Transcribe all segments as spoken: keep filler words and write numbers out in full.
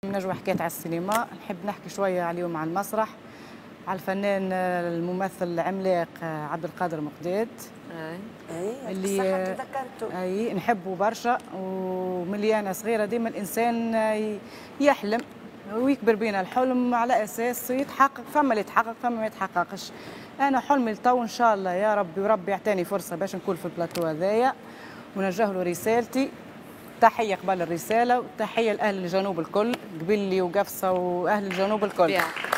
نجوى حكيت على السينما، نحب نحكي شوية على اليوم على المسرح، على الفنان الممثل العملاق عبد القادر مقداد. اي اي اللي تذكرته. اي نحبه برشا، وملي انا صغيره ديما الانسان يحلم ويكبر بينا الحلم على اساس يتحقق، فما اللي يتحقق فما ما يتحققش. انا حلمي لتو ان شاء الله يا ربي وربي يعطيني فرصه باش نكون في البلاطو هذايا ونوجه له رسالتي. تحيه قبل الرساله وتحيه لاهل الجنوب الكل، قبلي وقفصه واهل الجنوب الكل.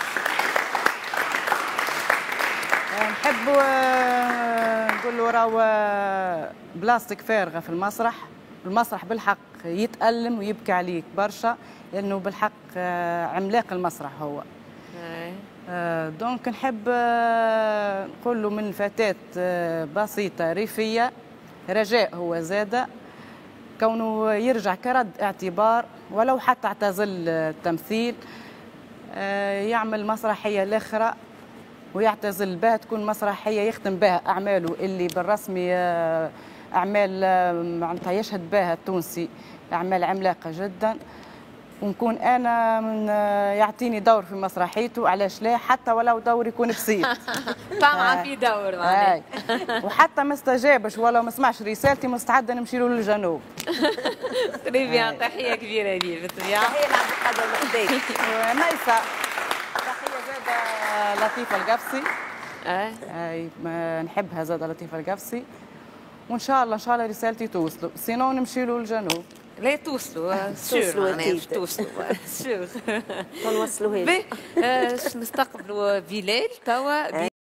نحب نقول له راهو بلاستيك فارغه في المسرح، المسرح بالحق يتألم ويبكي عليك برشا، لانه بالحق عملاق المسرح هو. دونك نحب نقول له من فتاه بسيطه ريفيه رجاء هو زاده كونه يرجع كرد اعتبار، ولو حتى اعتزل التمثيل يعمل مسرحيه الاخرى ويعتزل بها، تكون مسرحيه يختم بها اعماله اللي بالرسمي اعمال معناتها يشهد بها التونسي، اعمال عملاقه جدا، ونكون انا من يعطيني دور في مسرحيته، علاش لا، حتى ولو دور يكون بسيط. طمعا في دور معناها. وحتى ما استجابش ولا ما سمعش رسالتي مستعده نمشي له للجنوب. تري بيان، تحيه كبيره ليه بالطبيعه. تحيه لعبد القادر مقداد. ونيسا تحيه زاده لطيفه القفصي. اي اي نحبها زاده لطيفه القفصي، وان شاء الله ان شاء الله رسالتي توصلوا، سينو نمشي له للجنوب. لا توصلوا توصلوا اكيد توصلوا شوف ما نوصلوهاش. باهي نستقبلوا بلال توا.